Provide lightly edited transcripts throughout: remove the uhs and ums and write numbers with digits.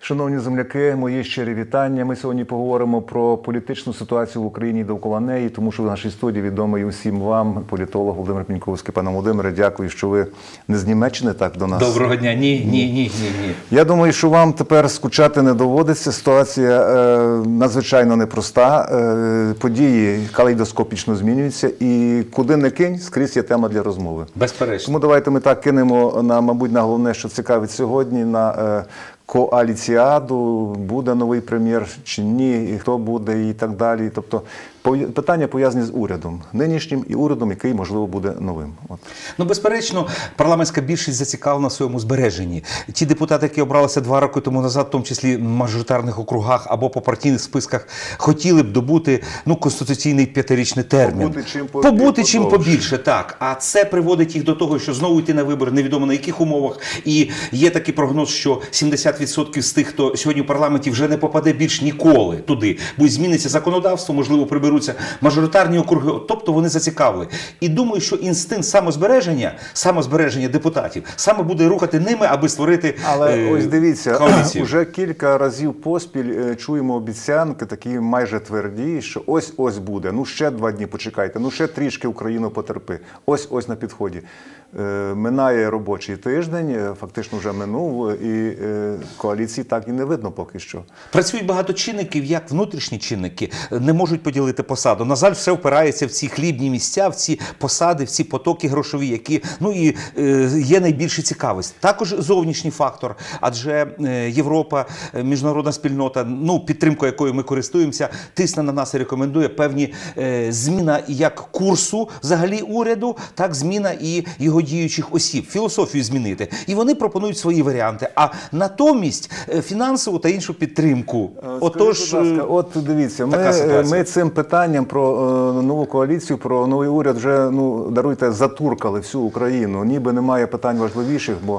Шановні земляки, мої щирі вітання. Ми сьогодні поговоримо про політичну ситуацію в Україні і довкола неї, тому що в нашій студії відомий усім вам політолог Володимир Пеньковський. Пане Володимире, дякую, що ви не з Німеччини так до нас. Доброго дня. Ні. Я думаю, що вам тепер скучати не доводиться. Ситуація надзвичайно непроста. Події калейдоскопічно змінюються і куди не кинь, скрізь є тема для розмови. Безперечно. Тому давайте ми так кинемо, мабуть, на головне, що цікавить сьогодні, на коаліціаду, буде новий прем'єр чи ні, і хто буде, і так далі. Тобто питання пов'язані з урядом нинішнім і урядом, який, можливо, буде новим. От. Ну, безперечно, парламентська більшість зацікавлена в своєму збереженні. Ті депутати, які обралися 2 роки тому назад, в тому числі в мажоритарних округах або по партійних списках, хотіли б добути конституційний 5-річний термін. Побути чим побільше, так. А це приводить їх до того, що знову йти на вибори, невідомо на яких умовах. І є такий прогноз, що 70% з тих, хто сьогодні в парламенті, вже не попаде більш ніколи туди. Бо зміниться законодавство, можливо, приберуться мажоритарні округи, тобто вони зацікавили. І думаю, що інстинкт самозбереження депутатів саме буде рухати ними, аби створити Але ось дивіться, коаліцію. Уже кілька разів поспіль чуємо обіцянки, такі майже тверді, що ось буде, ну ще 2 дні почекайте, ну ще трішки Україну потерпи, ось на підході. Минає робочий тиждень, фактично вже минув, і коаліції так і не видно поки що. Працюють багато чинників, як внутрішні чинники, не можуть поділити посаду. На жаль, все впирається в ці хлібні місця, в ці посади, в ці потоки грошові, які, є найбільша цікавість. Також зовнішній фактор, адже Європа, міжнародна спільнота, підтримкою якою ми користуємося, тисне на нас і рекомендує певні зміна як курсу взагалі уряду, так зміна і його діючих осіб, філософію змінити. І вони пропонують свої варіанти. А натомість фінансову та іншу підтримку. Отож, будь ласка, от дивіться, ми цим питанням про нову коаліцію, про новий уряд вже, даруйте, затуркали всю Україну. Ніби немає питань важливіших, бо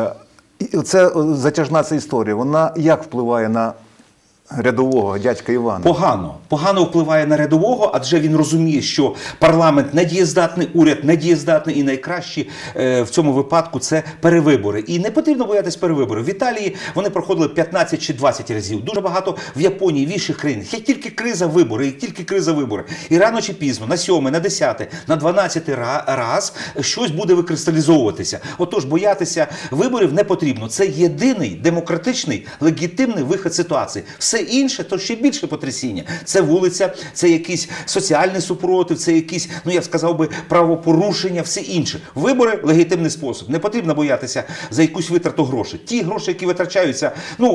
це затяжна ця історія. Вона як впливає на рядового дядька Івана? Погано впливає на рядового, адже він розуміє, що парламент недієздатний, уряд недієздатний, і найкраще в цьому випадку це перевибори. І не потрібно боятися перевиборів. В Італії вони проходили 15 чи 20 разів. Дуже багато в Японії, в інших країнах. Як тільки криза вибори. І рано чи пізно, на 7-й, на 10-й, на 12-й раз щось буде викристалізовуватися. Отож, боятися виборів не потрібно. Це єдиний демократичний, легітимний вихід ситуації. Все інше, то ще більше потрясіння. Це вулиця, це якийсь соціальний супротив, це якісь, я б сказав би, правопорушення, все інше. Вибори – легітимний спосіб. Не потрібно боятися за якусь витрату грошей. Ті гроші, які витрачаються,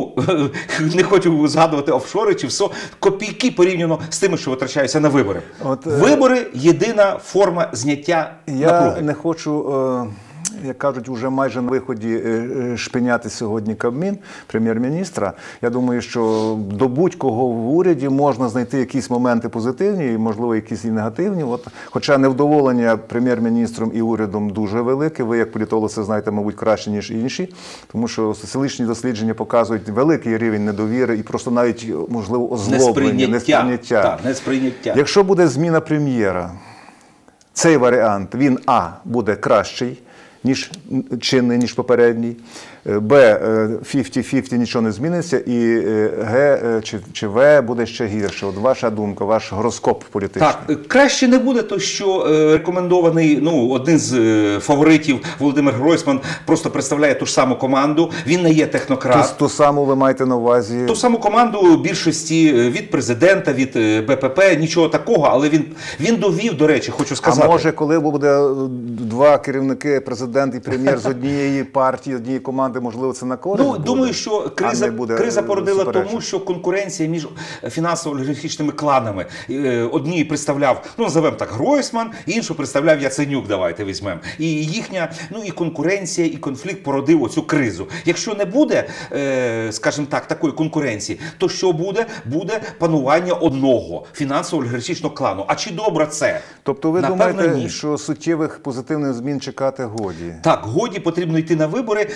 не хочу згадувати офшори чи все, копійки порівняно з тими, що витрачаються на вибори. Вибори – єдина форма зняття напруги. Я не хочу... як кажуть, вже майже на виході шпиняти сьогодні Кабмін, прем'єр-міністра. Я думаю, що до будь-кого в уряді можна знайти якісь моменти позитивні, і, можливо, якісь і негативні. Хоча невдоволення прем'єр-міністром і урядом дуже велике. Ви, як політолог, це знаєте, мабуть, краще, ніж інші. Тому що соціологічні дослідження показують великий рівень недовіри і просто навіть, можливо, озлоблення, несприйняття. Якщо буде зміна прем'єра, цей варіант, він, буде кращий, ніж чинний, ніж попередній, Б, 50-50, нічого не зміниться, і Г чи В буде ще гірше. От ваша думка, ваш гороскоп політичний. Так, краще не буде, то що рекомендований, один з фаворитів Володимир Гройсман просто представляє ту ж саму команду, він не є технократ. Ту саму ви маєте на увазі? Ту саму команду більшості від президента, від БПП, нічого такого, але він довів, до речі, хочу сказати. А може, коли буде 2 керівники, президент і прем'єр з однієї партії, однієї команди, можливо, це на користь буде? Думаю, що криза породила тому, що конкуренція між фінансово-олігархічними кланами. Одні представляв, називаємо так, Гройсман, іншу представляв Яценюк, давайте візьмемо. І їхня, і конкуренція, і конфлікт породив оцю кризу. Якщо не буде, скажімо так, такої конкуренції, то що буде? Буде панування одного фінансово-олігархічного клану. А чи добре це? Тобто ви думаєте, що суттєвих позитивних змін чекати годі? Так, годі, потрібно йти на вибори, не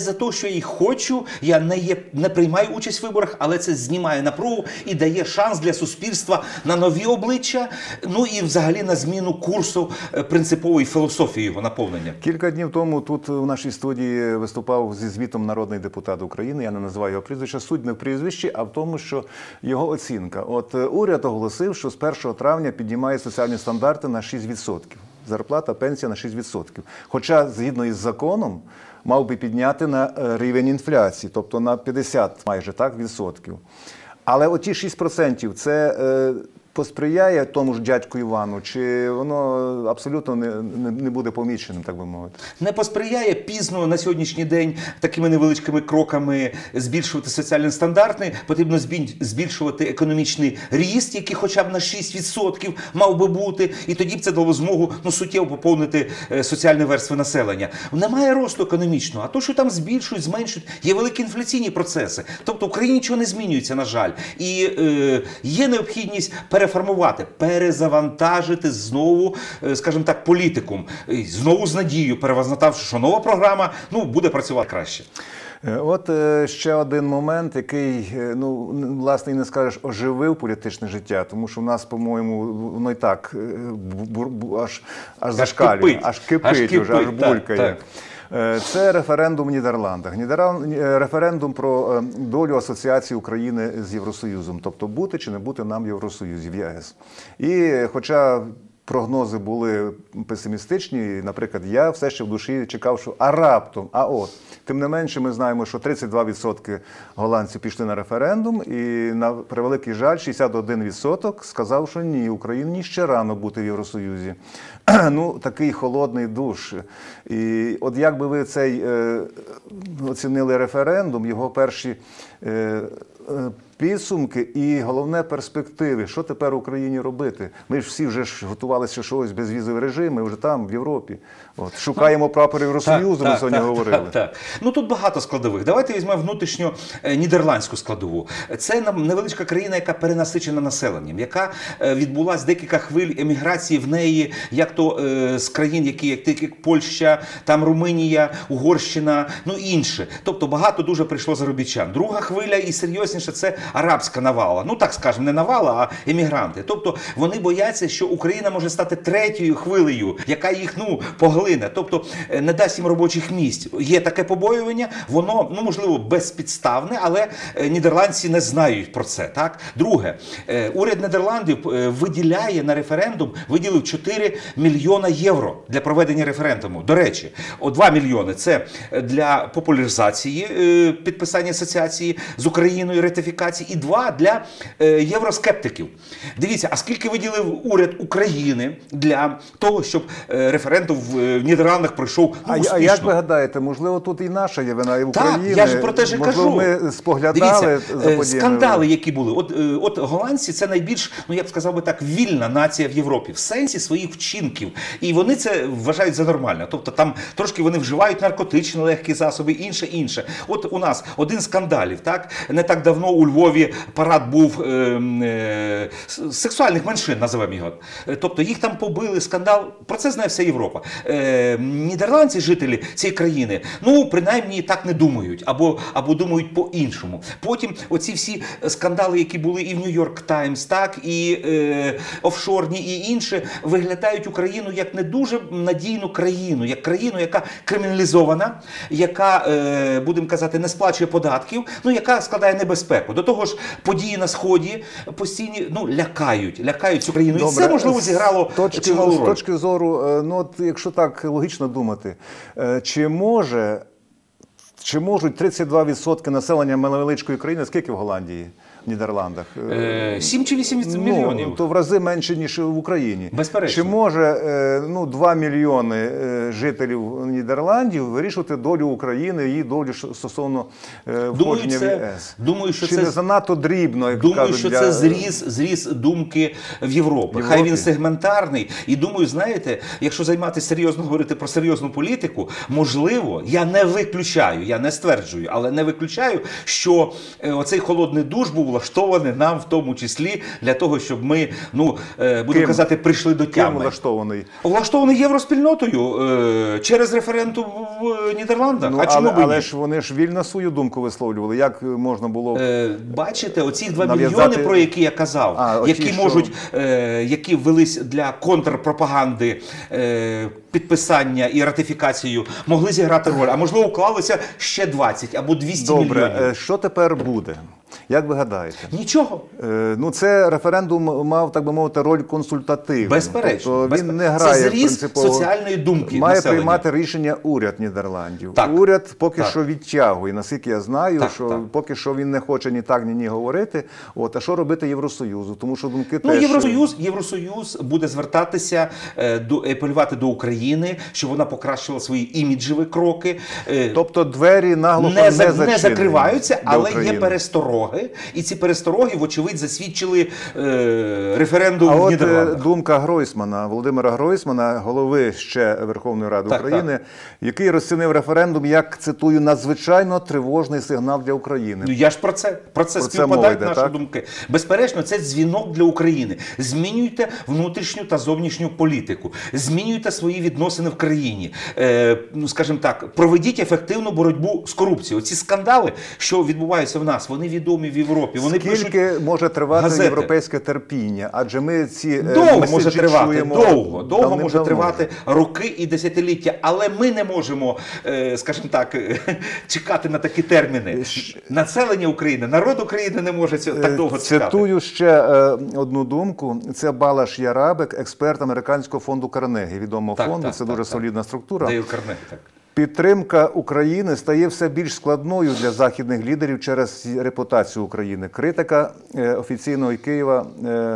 за те, що я й хочу, я не приймаю участь в виборах, але це знімає напругу і дає шанс для суспільства на нові обличчя, ну і взагалі на зміну курсу принципової філософії його наповнення. Кілька днів тому тут в нашій студії виступав зі звітом народний депутат України, я не називаю його прізвища, суть не в прізвищі, а в тому, що його оцінка. От уряд оголосив, що з 1 травня піднімає соціальні стандарти на 6%. Зарплата, пенсія на 6%. Хоча, згідно із законом, мав би підняти на рівень інфляції, тобто на 50 майже так, відсотків. Але оті 6% це посприяє тому ж дядьку Івану, чи воно абсолютно не буде поміченим, так би мовити? Не посприяє пізно на сьогоднішній день такими невеличкими кроками збільшувати соціальні стандарти, потрібно збільшувати економічний ріст, який хоча б на 6% мав би бути, і тоді б це дало змогу суттєво поповнити соціальні верстви населення. Немає росту економічного, а то, що там збільшують, зменшують, є великі інфляційні процеси. Тобто в Україні нічого не змінюється, на жаль. І є необхідність переформувати, перезавантажити знову, скажімо так, політикум. Знову з надією, перевантаживши, що нова програма буде працювати краще. От ще один момент, який, власне, і не скажеш, оживив політичне життя, тому що в нас, по-моєму, воно і так аж зашкалює, аж кипить, аж булькає. Так. Це референдум в Нідерландах. Референдум про долю асоціації України з Євросоюзом. Тобто бути чи не бути нам в Євросоюзі, в ЄС. І хоча прогнози були песимістичні, наприклад, я все ще в душі чекав, що раптом, тим не менше ми знаємо, що 32% голландців пішли на референдум, і на превеликий жаль, 61% сказав, що ні, Україні ще рано бути в Євросоюзі. Такий холодний душ. І от як би ви цей оцінили референдум, його перші підсумки і, головне, перспективи. Що тепер Україні робити? Ми ж всі вже готувалися щось безвізовий режим, ми вже там, в Європі. Шукаємо прапор Євросоюзу, ми сьогодні говорили. Так. Тут багато складових. Давайте візьмемо внутрішньо нідерландську складову. Це невеличка країна, яка перенасичена населенням, яка відбулась декілька хвиль еміграції в неї, як то з країн, як Польща, там Румунія, Угорщина, інше. Тобто багато дуже прийшло заробітчан. Друга хвиля і серйозніше – це арабська навала. Так скажемо, не навала, а емігранти. Тобто вони бояться, що Україна може стати третьою хвилею, яка їх, поглине. Тобто не дасть їм робочих місць. Є таке побоювання, воно, можливо, безпідставне, але нідерландці не знають про це. Так? Друге, уряд Нідерландів виділяє на референдум, виділив 4 мільйона євро для проведення референдуму. До речі, 2 мільйони – це для популяризації підписання асоціації з Україною, ратифікації, і 2 для євроскептиків. Дивіться, а скільки виділив уряд України для того, щоб референдум в Нідерландах пройшов успішно? А як ви гадаєте, можливо, тут і наша є вина, і України? Так, я ж про те ж кажу. Ми споглядали. Дивіться, скандали, які були. От голландці – це найбільш, я б сказав би так, вільна нація в Європі, в сенсі своїх вчинків. І вони це вважають за нормально. Тобто там трошки вони вживають наркотичні легкі засоби, інше. От у нас один з скандалів, так? Не так давно у Львові парад був сексуальних меншин, називаємо його. Тобто їх там побили, скандал. Про це знає вся Європа. Нідерландці, жителі цієї країни, принаймні так не думають, або думають по-іншому. Потім оці всі скандали, які були і в Нью-Йорк Таймс, так, і офшорні, і інше, виглядають Україну як не дуже надійну країну, як країну, яка криміналізована, яка, будемо казати, не сплачує податків, яка складає небезпеку. До того ж, події на Сході постійні, лякають цю країну. Добре. І це, можливо, зіграло чималу роль. З точки зору, якщо так логічно думати, чи можуть 32% населення невеличкої країни, скільки в Голландії, в Нідерландах? 7 чи 8 мільйонів. То в рази менше, ніж в Україні. Безперечно. Чи може 2 мільйони жителів Нідерландів вирішувати долю України, її долю стосовно входження в ЄС? Думаю, що чи це не занадто дрібно, як думаю, кажуть, що це зріз думки в Європі. Хай він сегментарний. І думаю, знаєте, якщо займатися серйозно, говорити про серйозну політику, можливо, я не виключаю, я не стверджую, але не виключаю, що оцей холодний душ був влаштоване нам в тому числі для того, щоб ми, будемо Ким? казати, прийшли до Ким тями. влаштований? Влаштований євроспільнотою через референдум в Нідерландах. А чому б і але ні? ж вони ж вільно свою думку висловлювали. Як можна було Бачите, оці 2 нав'язати- мільйони, про які я казав, оті, які що- можуть, які ввелись для контрпропаганди, підписання і ратифікацію, могли зіграти роль. А можливо, вклалося ще 20 або 200 добре? мільйонів. Що тепер буде? Як ви гадаєте? Нічого. Це референдум мав, так би мовити, роль консультативну. Безперечно. Тобто він не грає Це зріз принципово. соціальної думки Має населення. приймати рішення уряд Нідерландів. Так. Уряд поки Так. що відтягує. Наскільки я знаю, Так, що так. поки що він не хоче ні так, ні говорити. А що робити Євросоюзу? Тому що думки теж... Євросоюз буде звертатися, апелювати до України, щоб вона покращила свої іміджеві кроки. Тобто двері наглухо Не зачинені закриваються, для але є України. перестороги. І ці перестороги, вочевидь, засвідчили референдум А в от Нідерландах. думка Гройсмана, Володимира Гройсмана, голови ще Верховної Ради Так, України, який розцінив референдум як, цитую, надзвичайно тривожний сигнал для України. Я ж про це це співпадають мова йде, наші так? думки. Безперечно, це дзвінок для України. Змінюйте внутрішню та зовнішню політику, змінюйте свої відносини в країні. Скажімо так, проведіть ефективну боротьбу з корупцією. Ці скандали, що відбуваються в нас, вони відомі в Європі. Вони пишуть Скільки може тривати газети. європейське терпіння? Адже ми ці довго меседжі може тривати, чуємо довго може давним-давно. тривати роки і десятиліття, але ми не можемо, скажімо так, чекати на такі терміни. Населення України, народ України не може так довго чекати. Цитую ще одну думку. Це Балаш Ярабек, експерт американського фонду Карнегі, відомого Так, фонду. так, Це так, дуже так. солідна структура. Дейл Карнегі, так. Підтримка України стає все більш складною для західних лідерів через репутацію України. Критика офіційного Києва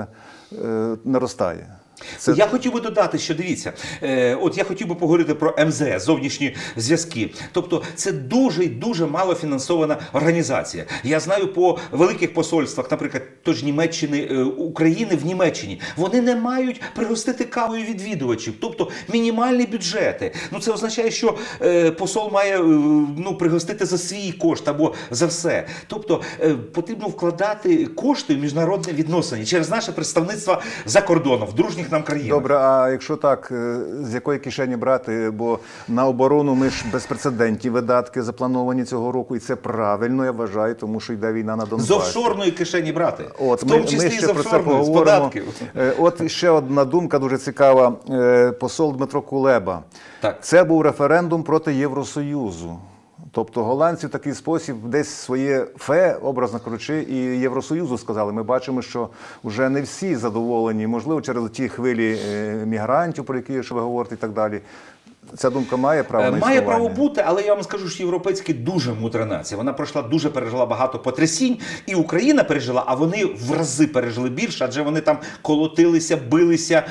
наростає. Я хотів би додати, що дивіться, от я хотів би поговорити про МЗС, зовнішні зв'язки. Тобто це дуже і дуже мало фінансована організація. Я знаю по великих посольствах, наприклад, тож Німеччини, України в Німеччині, вони не мають пригостити кавою відвідувачів, тобто мінімальні бюджети. Це означає, що посол має пригостити за свій кошт або за все. Тобто потрібно вкладати кошти в міжнародні відносини через наше представництво за кордоном, в дружніх нам країнах. Добре, а якщо так, з якої кишені брати? Бо на оборону ми ж безпрецедентні видатки заплановані цього року, і це правильно, я вважаю, тому що йде війна на Донбасі. З офшорної кишені брати, От, в тому числі і з офшорної, з податків. От ще одна думка дуже цікава. Посол Дмитро Кулеба. Так. Це був референдум проти Євросоюзу. Тобто голландці в такий спосіб десь своє образно кажучи, і Євросоюзу сказали. Ми бачимо, що вже не всі задоволені, можливо, через ті хвилі мігрантів, про які ви говорите, і так далі. Ця думка має право на існування? Має право бути, але я вам скажу, що європейська дуже мудра нація. Вона пережила багато потрясінь, і Україна пережила, а вони в рази пережили більше, адже вони там колотилися, билися,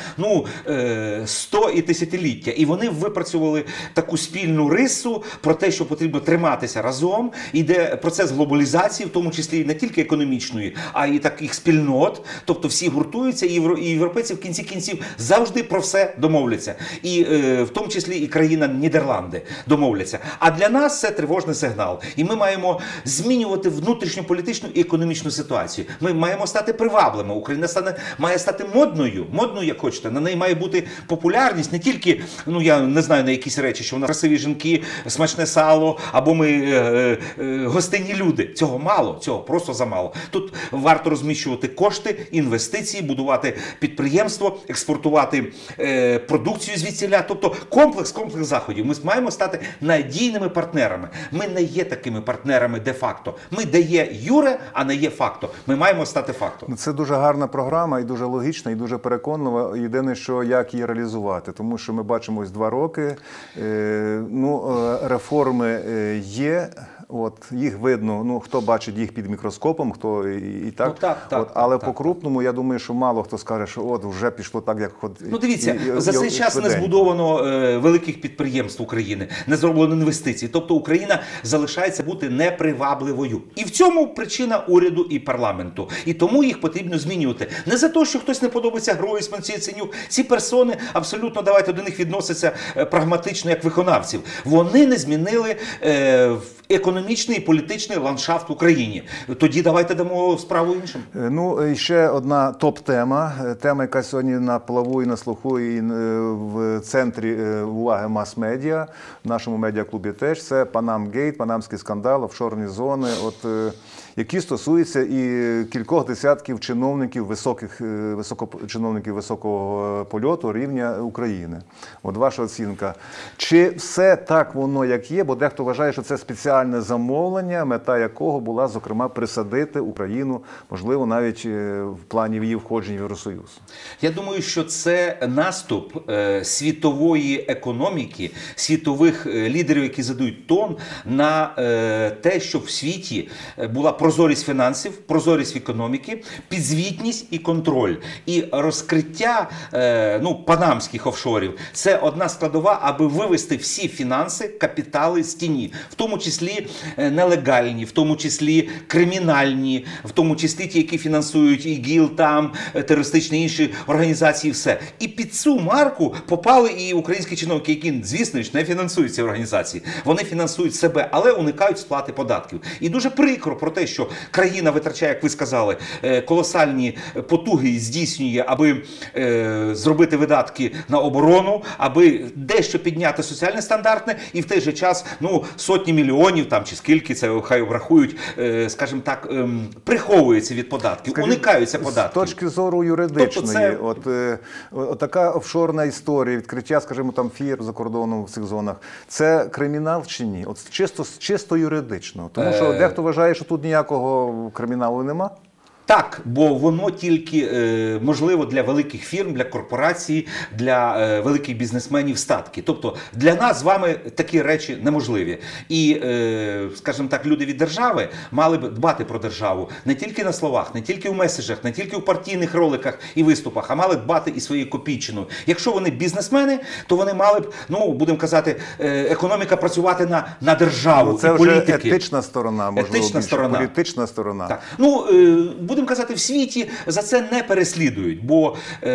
100 і тисячоліття. І вони випрацювали таку спільну рису про те, що потрібно триматися разом. Йде процес глобалізації, в тому числі не тільки економічної, а й таких спільнот. Тобто всі гуртуються, і європейці в кінці кінців завжди про все домовляться. І в тому числі і країна Нідерланди домовляться. А для нас це тривожний сигнал. І ми маємо змінювати внутрішню політичну і економічну ситуацію. Ми маємо стати привабливими. Україна має стати модною, як хочете. На неї має бути популярність не тільки, я не знаю, на якісь речі, що в нас красиві жінки, смачне сало, або ми гостинні люди. Цього мало, цього просто замало. Тут варто розміщувати кошти, інвестиції, будувати підприємство, експортувати продукцію звідсіля. Тобто комплекс заходів. Ми маємо стати надійними партнерами. Ми не є такими партнерами де-факто. Ми де є юре, а не є факто. Ми маємо стати фактом. Це дуже гарна програма і дуже логічна, і дуже переконлива. Єдине, що як її реалізувати. Тому що ми бачимо ось 2 роки. Реформи є. Їх видно, хто бачить їх під мікроскопом, хто і так. Але по-крупному, я думаю, що мало хто скаже, що вже пішло так, як дивіться, за цей час не збудовано великих підприємств України, не зроблено інвестицій. Тобто Україна залишається бути непривабливою. І в цьому причина уряду і парламенту. І тому їх потрібно змінювати. Не за те, що хтось не подобається Гройсман, Яценюк. Ці персони, абсолютно давайте до них відносяться прагматично, як виконавців. Вони не змінили економічну економічний і політичний ландшафт в Україні. Тоді давайте дамо справу іншим. Ну, і ще одна топ-тема. Тема, яка сьогодні на плаву і на слуху, і в центрі уваги мас-медіа, в нашому медіаклубі теж, це Панамгейт, панамський скандал, офшорні зони, які стосуються і кількох десятків чиновників, чиновників високого польоту рівня України. От ваша оцінка. Чи все так воно, як є? Бо дехто вважає, що це спеціальне замовлення, мета якого була, зокрема, присадити Україну, можливо, навіть в плані її входження в Євросоюз. Я думаю, що це наступ світової економіки, світових лідерів, які задають тон, на те, щоб в світі була прозорість фінансів, прозорість економіки, підзвітність і контроль. І розкриття панамських офшорів – це одна складова, аби вивести всі фінанси, капітали з тіні, в тому числі нелегальні, в тому числі кримінальні, в тому числі ті, які фінансують ІГІЛ, там, терористичні інші організації, все. І під цю марку попали і українські чиновники, які, звісно ж, не фінансують ці організації. Вони фінансують себе, але уникають сплати податків. І дуже прикро про те, що країна витрачає, як ви сказали, колосальні потуги здійснює, аби зробити видатки на оборону, аби дещо підняти соціальне стандартне, і в той же час сотні мільйонів, там, чи скільки це хай обрахують, скажімо так, приховуються від податків, уникаються податків. З точки зору юридичної, Тобто така офшорна історія, відкриття, скажімо, там фірм за кордоном в цих зонах, це кримінал чи ні? От чисто юридично. Тому що дехто вважає, що тут ніякого криміналу нема. Так, бо воно тільки можливо для великих фірм, для корпорацій, для великих бізнесменів статки. Тобто для нас з вами такі речі неможливі. І, скажімо так, люди від держави мали б дбати про державу не тільки на словах, не тільки в меседжах, не тільки в партійних роликах і виступах, а мали дбати і своєю копійчиною. Якщо вони бізнесмени, то вони мали б, будемо казати, економіка працювати на державу. Це і вже політики. етична сторона, можливо, Етична сторона. політична сторона. Так. Будемо казати, в світі за це не переслідують, бо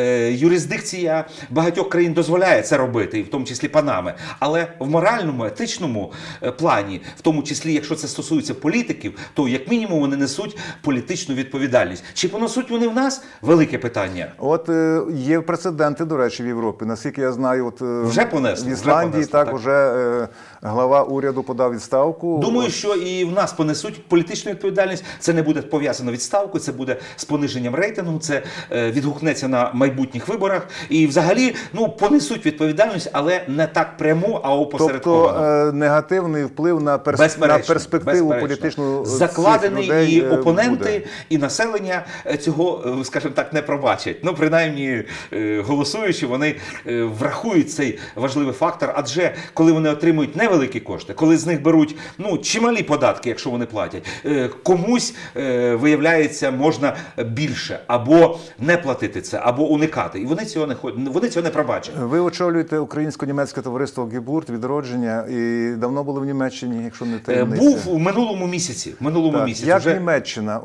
юрисдикція багатьох країн дозволяє це робити, і в тому числі Панами. Але в моральному, етичному плані, в тому числі, якщо це стосується політиків, то як мінімум вони несуть політичну відповідальність. Чи понесуть вони в нас? Велике питання. От є прецеденти, до речі, в Європі. Наскільки я знаю, вже понесли, в Ісландії вже глава уряду подав відставку. Думаю, що і в нас понесуть політичну відповідальність. Це не буде пов'язано відставкою, це буде з пониженням рейтингу, це відгукнеться на майбутніх виборах. І взагалі, понесуть відповідальність, але не так пряму, а опосередковано. Тобто негативний вплив на перспективу політичну закладений, людей і опоненти, буде. І населення цього, скажімо так, не пробачать. Принаймні, голосуючи, вони врахують цей важливий фактор, адже коли вони отримують невеликі кошти, коли з них беруть чималі податки, якщо вони платять, комусь, виявляється, можна більше або не платити це, або уникати. І вони цього не пробачать. Ви очолюєте українсько-німецьке товариство «Гебурт», «Відродження», і давно були в Німеччині, якщо не таємниця? Був у минулому місяці. Як вже... Німеччина,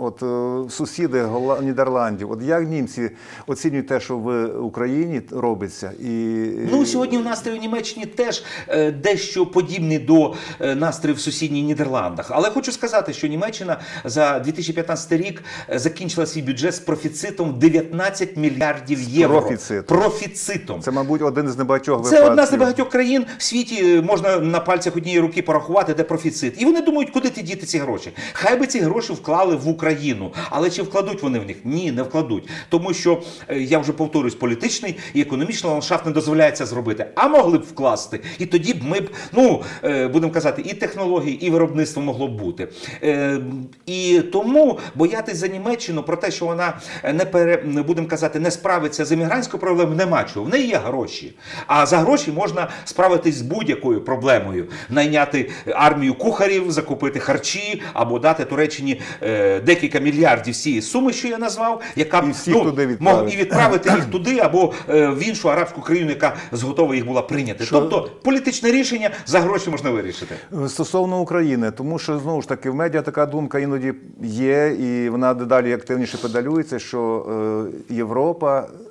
сусіди Нідерландів, як німці оцінюють те, що в Україні робиться? Сьогодні в настрої в Німеччині теж дещо подібний до настроїв в сусідніх Нідерландах. Але хочу сказати, що Німеччина за 2015 рік закінчила свій бюджет з профіцитом 19 мільярдів євро. Профіцитом. Це, мабуть, один з небагатьох випадків. Це одна з небагатьох країн в світі, можна на пальцях однієї руки порахувати, де профіцит. І вони думають, куди ти діти ці гроші. Хай би ці гроші вклали в Україну. Але чи вкладуть вони в них? Ні, не вкладуть. Тому що, я вже повторюсь, політичний і економічний ландшафт не дозволяє це зробити. А могли б вкласти. І тоді б ми б, будемо казати, і технології, і виробництво могло б бути. І тому боятись за Німеччину про те, що вона будемо казати, не справиться з емігрантською проблемою, нема чого. В неї є гроші. А за гроші можна справитись з будь-якою проблемою. Найняти армію кухарів, закупити харчі, або дати Туреччині декілька мільярдів цієї суми, що я назвав, яка б і відправити їх туди, або в іншу арабську країну, яка готова їх була прийняти. Тобто політичне рішення за гроші можна вирішити. Стосовно України, тому що, знову ж таки, в медіа така думка іноді є, і вона дедалі активніше педалюється, що Європа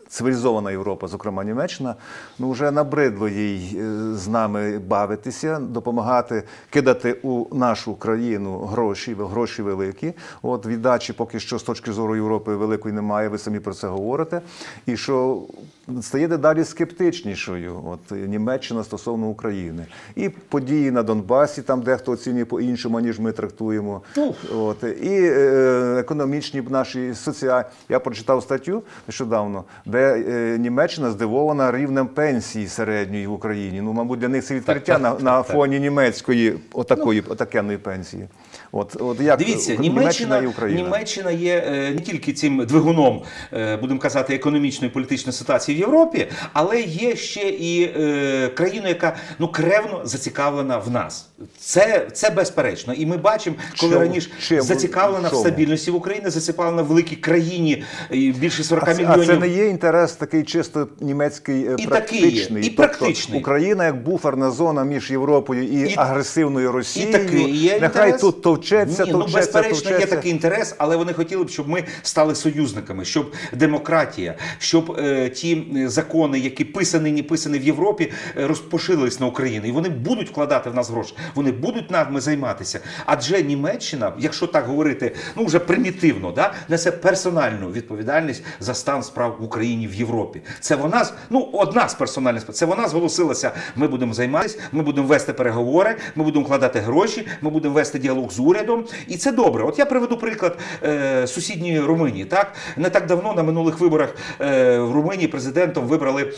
цивілізована Європа, зокрема Німеччина, ну вже набридло їй з нами бавитися, допомагати кидати у нашу країну гроші великі. От віддачі поки що з точки зору Європи великої немає, ви самі про це говорите. І що стає дедалі скептичнішою от Німеччина стосовно України. І події на Донбасі, там дехто оцінює по-іншому, ніж ми трактуємо. От, і економічні наші соціальні. Я прочитав статтю нещодавно, де Німеччина здивована рівнем пенсії середньої в Україні. Ну, мабуть, для них це відкриття на фоні німецької отакенної пенсії. От як дивіться, Німеччина і Україна. Німеччина є не тільки цим двигуном, будемо казати, економічної і політичної ситуації в Європі, але є ще і країною, яка кревно зацікавлена в нас. Це безперечно. І ми бачимо, коли раніше зацікавлена в стабільності в Україні, зацікавлена в великій країні, більше 40 мільйонів. А це не є інтерес такий чисто німецький, практичний? І практичний. Україна як буферна зона між Європою і агресивною Росією. І такий є нехай інтерес. Тут товчеться. Безперечно, є такий інтерес, але вони хотіли б, щоб ми стали союзниками, щоб демократія, щоб ті закони, які писані, не писані в Європі, розпоширились на Україну. І вони будуть вкладати в нас гроші, вони будуть нами займатися. Адже Німеччина, якщо так говорити, вже примітивно, несе персональну відповідальність за стан справ в Україні, в Європі. Це вона, одна з персональних справ, це вона зголосилася, ми будемо займатися, ми будемо вести переговори, ми будемо вкладати гроші, ми будемо вести діалог з урядом. І це добре. От я приведу приклад сусідньої Румунії. Так? Не так давно на минулих виборах в Румунії президентом вибрали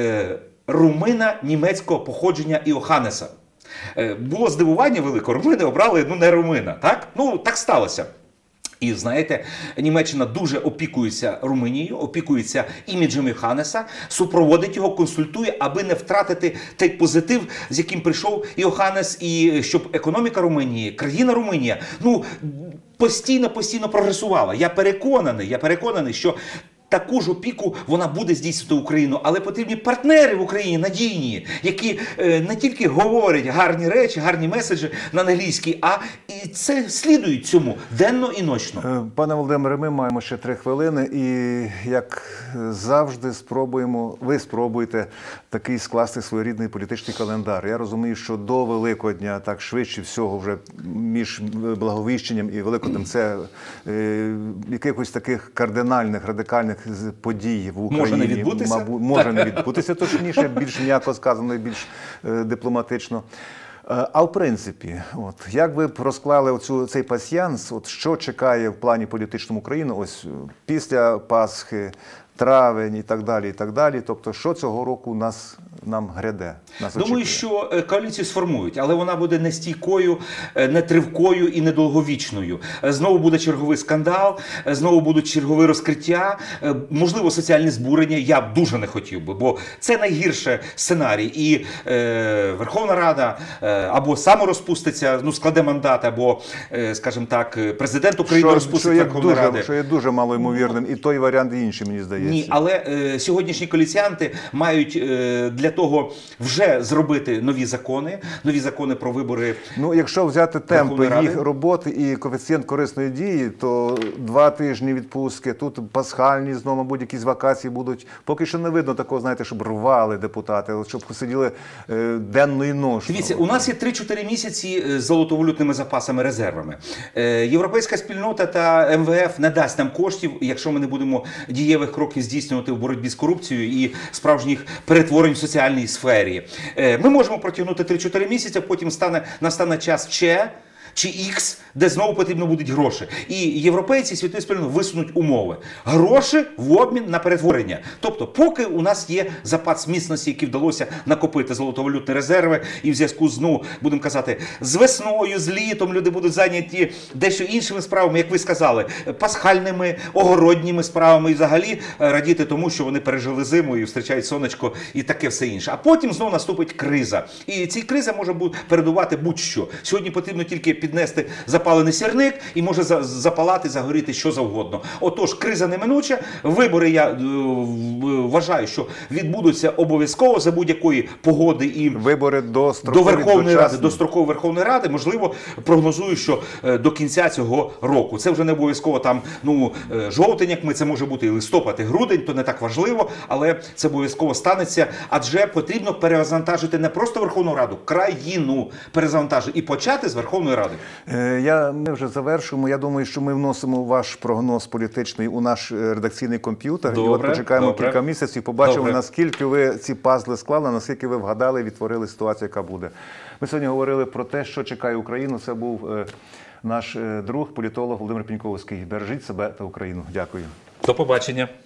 румина німецького походження Іоханнеса. Було здивування велике, румини обрали не румина. Так? Так сталося. І знаєте, Німеччина дуже опікується Румунією, опікується іміджем Іоханнеса, супроводить його, консультує, аби не втратити той позитив, з яким прийшов Іоханнес, і щоб економіка Румунії, країна Румунія, постійно прогресувала. Я переконаний, що таку ж опіку вона буде здійснювати Україну, але потрібні партнери в Україні надійні, які не тільки говорять гарні речі, гарні меседжі на англійській, а і це слідують цьому денно і ночно. Пане Володимире, ми маємо ще 3 хвилини і, як завжди, ви спробуєте такий скласти своєрідний політичний календар. Я розумію, що до Великодня, так швидше всього, вже між Благовіщенням і Великоднем, це якихось таких кардинальних, радикальних подій в Україні може не відбутися, точніше, більш м'яко сказано і більш дипломатично. А в принципі, як ви б розклали цей пасьянс, що чекає в плані політичному Україну ось після Пасхи, травень і так далі, тобто що цього року нам гряде? Думаю, що коаліцію сформують, але вона буде не стійкою, не тривкою і недовговічною. Знову буде черговий скандал, знову будуть чергові розкриття, можливо, соціальні збурення. Я б дуже не хотів би, бо це найгірший сценарій. І Верховна Рада або саморозпуститься, складе мандат, або, скажімо так, президент України розпустить Верховної Ради. Що є дуже малоймовірним, і той варіант, і інший, мені здається. Ні, але сьогоднішні коаліціанти мають для того вже зробити нові закони про вибори. Якщо взяти темпи їх роботи і коефіцієнт корисної дії, то 2 тижні відпустки, тут пасхальні, знову, мабуть, якісь вакації будуть. Поки що не видно такого, знаєте, щоб рвали депутати, щоб сиділи денно і ночно. Дивіться, у нас є 3-4 місяці з золотовалютними запасами, резервами. Європейська спільнота та МВФ не дасть нам коштів, якщо ми не будемо дієвих кроків здійснювати в боротьбі з корупцією і справжніх перетворень в соціальній сфері. Ми можемо протягнути 3-4 місяці, потім настане час чи X, де знову потрібно будуть гроші. І європейці, світові спільноти висунуть умови. Гроші в обмін на перетворення. Тобто, поки у нас є запас міцності, який вдалося накопити золотовалютні резерви, і в зв'язку з, будемо казати, з весною, з літом люди будуть зайняті дещо іншими справами, як ви сказали, пасхальними, огородніми справами, і взагалі радіти тому, що вони пережили зиму і зустрічають сонечко і таке все інше. А потім знову наступить криза. І цій криза може передувати будь-що. Сьогодні потрібно тільки піднести запалений сірник і може запалати, загоріти що завгодно. Отож, криза неминуча. Вибори, я вважаю, що відбудуться обов'язково за будь-якої погоди і Вибори до дострокові, Верховної Ради, дочасні. до строкової Верховної Ради, можливо, прогнозую, що до кінця цього року. Це вже не обов'язково там, жовтень, як ми, це може бути і листопад, і грудень, то не так важливо, але це обов'язково станеться, адже потрібно перезавантажити не просто Верховну Раду, країну перезавантажити і почати з Верховної Ради. Ми вже завершуємо. Я думаю, що ми вносимо ваш прогноз політичний у наш редакційний комп'ютер. І от Добре, почекаємо добре. кілька місяців, побачимо, Добре. наскільки ви ці пазли склали, наскільки ви вгадали і відтворили ситуацію, яка буде. Ми сьогодні говорили про те, що чекає Україну. Це був наш друг, політолог Володимир Піньковський. Бережіть себе та Україну. Дякую. До побачення.